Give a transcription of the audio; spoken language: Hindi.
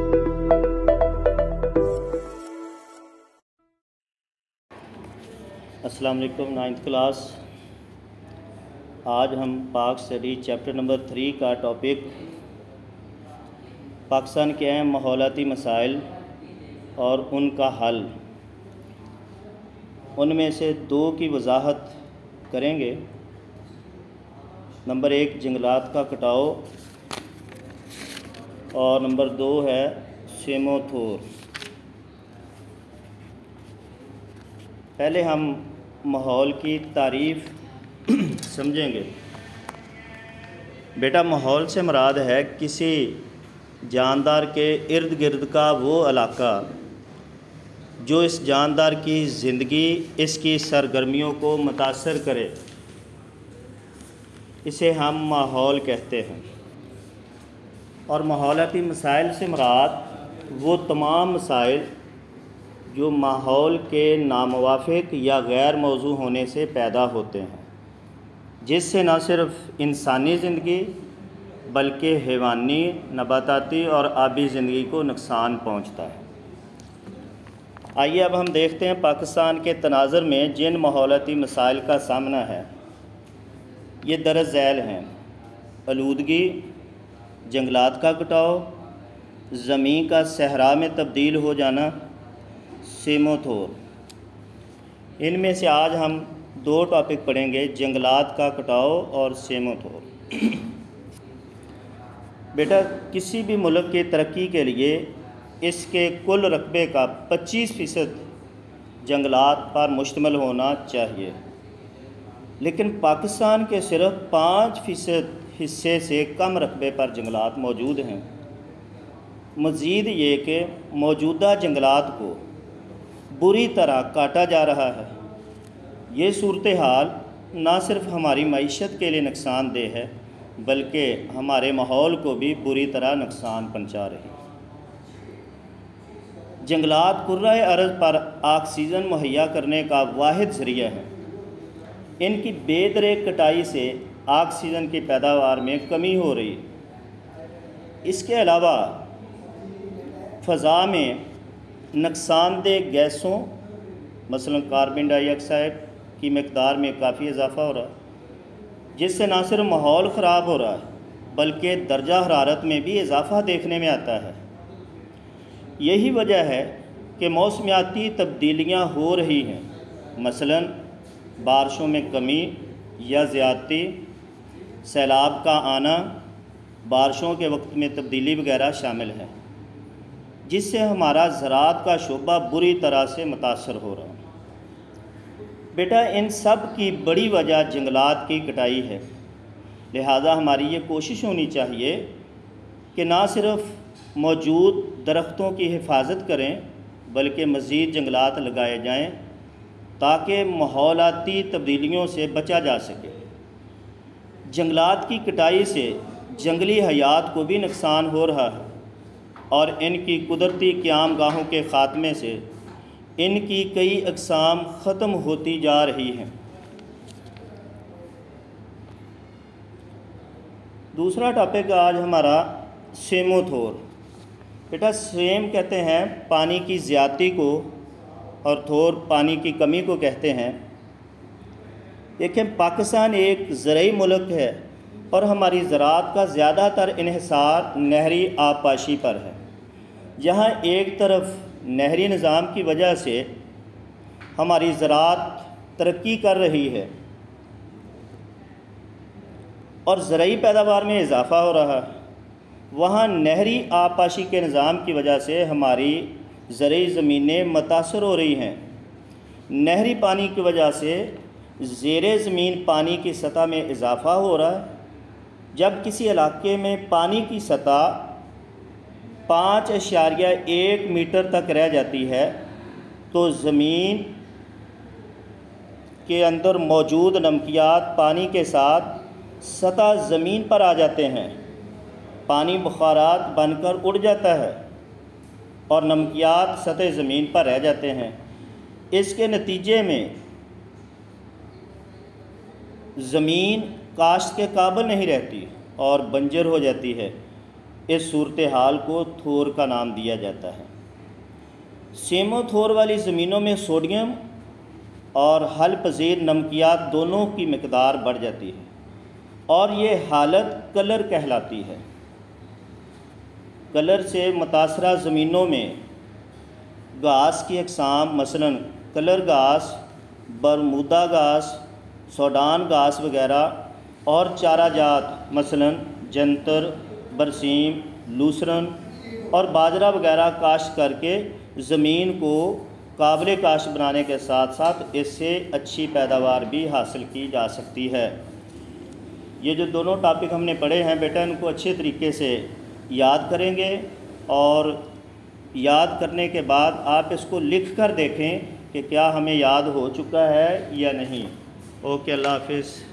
अस्सलाम वालेकुम। 9th class. आज हम पाक स्टडी चैप्टर नंबर 3 का टॉपिक पाकिस्तान के अहम माहौलाती मसाइल और उनका हल, उनमें से 2 की वजाहत करेंगे। नंबर 1 जंगलात का कटाव और नंबर 2 है सेमोथोर। पहले हम माहौल की तारीफ़ समझेंगे। बेटा, माहौल से मुराद है किसी जानदार के इर्द गिर्द का वो इलाका जो इस जानदार की ज़िंदगी, इसकी सरगर्मियों को मुतासर करे, इसे हम माहौल कहते हैं। और माहौलाती मसाइल से मुराद वो तमाम मसाइल जो माहौल के नामुवाफ़िक या गैर मौजू होने से पैदा होते हैं, जिससे न सिर्फ इंसानी ज़िंदगी बल्कि हैवानी, नबाताती और आबी ज़िंदगी को नुकसान पहुंचता है। आइए अब हम देखते हैं पाकिस्तान के तनाज़ुर में जिन माहौलाती मसाइल का सामना है, ये दरअ ज़ैल हैं: आलूदगी, जंगलात का कटाव, ज़मीन का सहरा में तब्दील हो जाना, सेमोथोर। इनमें से आज हम 2 टॉपिक पढ़ेंगे, जंगलात का कटाव और सेमोथोर। बेटा, किसी भी मुल्क की तरक्की के लिए इसके कुल रकबे का 25% जंगलात पर मुश्तमिल होना चाहिए, लेकिन पाकिस्तान के सिर्फ 5% हिस्से से कम रकबे पर जंगलात मौजूद हैं। मज़ीद ये कि मौजूदा जंगलात को बुरी तरह काटा जा रहा है। ये सूरत हाल न सिर्फ हमारी मईशत के लिए नुकसानदेह है, बल्कि हमारे माहौल को भी बुरी तरह नुकसान पहुंचा रही है। जंगलात कुर्राए अर्ज़ पर ऑक्सीजन मुहैया करने का वाहिद ज़रिया है। इनकी बेदरेक कटाई से ऑक्सीजन की पैदावार में कमी हो रही है। इसके अलावा फ़ज़ा में नुकसानदेह गैसों मसलन कार्बन डाइऑक्साइड की मकदार में काफ़ी इजाफ़ा हो रहा है, जिससे न सिर्फ माहौल ख़राब हो रहा है बल्कि दर्जा हरारत में भी इजाफ़ा देखने में आता है। यही वजह है कि मौसमियाती तब्दीलियाँ हो रही हैं, मसलन बारिशों में कमी या ज़्यादती, सैलाब का आना, बारिशों के वक्त में तब्दीली वगैरह शामिल है, जिससे हमारा ज़राअत का शोबा बुरी तरह से मुतासर हो रहा है। बेटा, इन सब की बड़ी वजह जंगलात की कटाई है। लिहाजा हमारी ये कोशिश होनी चाहिए कि ना सिर्फ मौजूद दरख्तों की हिफाजत करें बल्कि मज़ीद जंगलात लगाए जाएं ताकि माहौलाती तब्दीलियों से बचा जा सके। जंगलात की कटाई से जंगली हयात को भी नुकसान हो रहा है और इनकी कुदरती क़याम गाहों के ख़ात्मे से इनकी कई अक़साम ख़त्म होती जा रही हैं। दूसरा टॉपिक आज हमारा सेमोथोर। बेटा, सेम कहते हैं पानी की ज़्यादती को और थोर पानी की कमी को कहते हैं। देखें, पाकिस्तान एक ज़रई मुल्क है और हमारी ज़राअत का ज़्यादातर इन्हिसार नहरी आबपाशी पर है। जहाँ एक तरफ नहरी निज़ाम की वजह से हमारी ज़राअत तरक्की कर रही है और ज़रई पैदावार में इजाफ़ा हो रहा है, वहाँ नहरी आबपाशी के निज़ाम की वजह से हमारी ज़रई ज़मीनें मुतासर हो रही हैं। नहरी पानी की वजह से ज़ेरे ज़मीन पानी की सतह में इजाफ़ा हो रहा है। जब किसी इलाके में पानी की सतह 5.1 मीटर तक रह जाती है तो ज़मीन के अंदर मौजूद नमकियात पानी के साथ सतह ज़मीन पर आ जाते हैं। पानी बुखारात बनकर उड़ जाता है और नमकियात सतह ज़मीन पर रह जाते हैं। इसके नतीजे में ज़मीन काश्त के काबिल नहीं रहती और बंजर हो जाती है। इस सूरत हाल को थोर का नाम दिया जाता है। सेमोथोर वाली ज़मीनों में सोडियम और हल पज़ीर नमकियात दोनों की मकदार बढ़ जाती है और ये हालत कलर कहलाती है। कलर से मुतासरा ज़मीनों में घास की अक़साम मसलन कलर घास, बरमूदा घास, सूडान घास वगैरह और चारा जात मसलन जंतर, बरसीम, लूसरन और बाजरा वगैरह काश्त करके ज़मीन को काबिल काश्त बनाने के साथ साथ इससे अच्छी पैदावार भी हासिल की जा सकती है। ये जो दोनों टॉपिक हमने पढ़े हैं बेटा, इनको अच्छे तरीके से याद करेंगे और याद करने के बाद आप इसको लिख कर देखें कि क्या हमें याद हो चुका है या नहीं। ओके, अल्लाह हाफ़िज़।